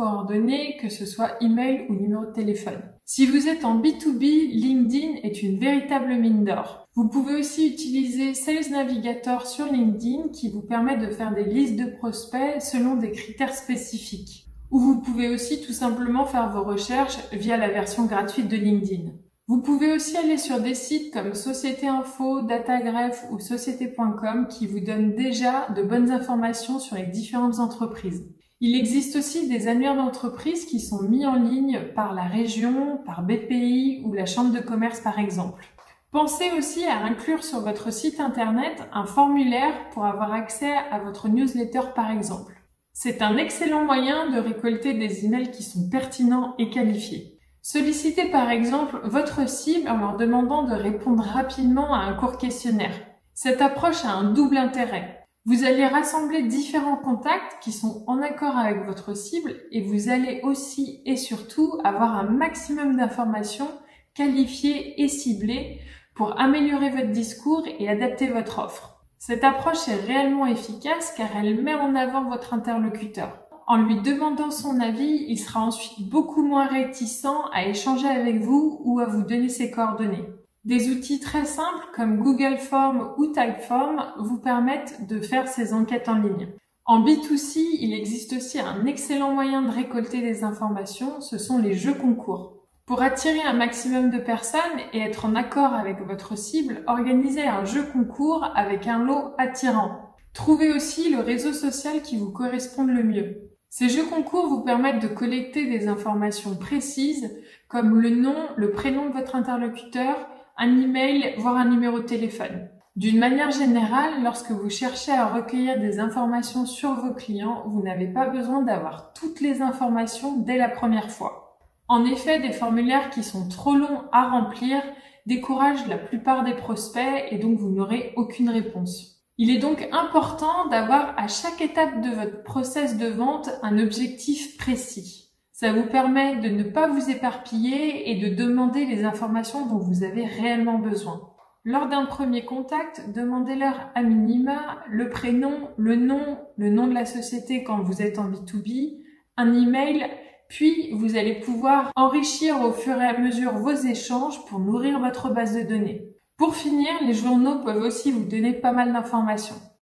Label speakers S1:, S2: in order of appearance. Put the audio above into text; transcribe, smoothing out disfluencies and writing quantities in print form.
S1: coordonnées, que ce soit email ou numéro de téléphone. Si vous êtes en B2B, LinkedIn est une véritable mine d'or. Vous pouvez aussi utiliser Sales Navigator sur LinkedIn qui vous permet de faire des listes de prospects selon des critères spécifiques. Ou vous pouvez aussi tout simplement faire vos recherches via la version gratuite de LinkedIn. Vous pouvez aussi aller sur des sites comme Société Info, Datagraph ou Société.com qui vous donnent déjà de bonnes informations sur les différentes entreprises. Il existe aussi des annuaires d'entreprise qui sont mis en ligne par la région, par BPI ou la chambre de commerce par exemple. Pensez aussi à inclure sur votre site internet un formulaire pour avoir accès à votre newsletter par exemple. C'est un excellent moyen de récolter des emails qui sont pertinents et qualifiés. Sollicitez par exemple votre cible en leur demandant de répondre rapidement à un court questionnaire. Cette approche a un double intérêt. Vous allez rassembler différents contacts qui sont en accord avec votre cible et vous allez aussi et surtout avoir un maximum d'informations qualifiées et ciblées pour améliorer votre discours et adapter votre offre. Cette approche est réellement efficace car elle met en avant votre interlocuteur. En lui demandant son avis, il sera ensuite beaucoup moins réticent à échanger avec vous ou à vous donner ses coordonnées. Des outils très simples comme Google Forms ou Typeform vous permettent de faire ces enquêtes en ligne. En B2C, il existe aussi un excellent moyen de récolter des informations, ce sont les jeux concours. Pour attirer un maximum de personnes et être en accord avec votre cible, organisez un jeu concours avec un lot attirant. Trouvez aussi le réseau social qui vous correspond le mieux. Ces jeux concours vous permettent de collecter des informations précises comme le nom, le prénom de votre interlocuteur, un email, voire un numéro de téléphone. D'une manière générale, lorsque vous cherchez à recueillir des informations sur vos clients, vous n'avez pas besoin d'avoir toutes les informations dès la première fois. En effet, des formulaires qui sont trop longs à remplir découragent la plupart des prospects et donc vous n'aurez aucune réponse. Il est donc important d'avoir à chaque étape de votre process de vente un objectif précis. Ça vous permet de ne pas vous éparpiller et de demander les informations dont vous avez réellement besoin. Lors d'un premier contact, demandez-leur à minima le prénom, le nom de la société quand vous êtes en B2B, un email, puis vous allez pouvoir enrichir au fur et à mesure vos échanges pour nourrir votre base de données. Pour finir, les journaux peuvent aussi vous donner pas mal d'informations.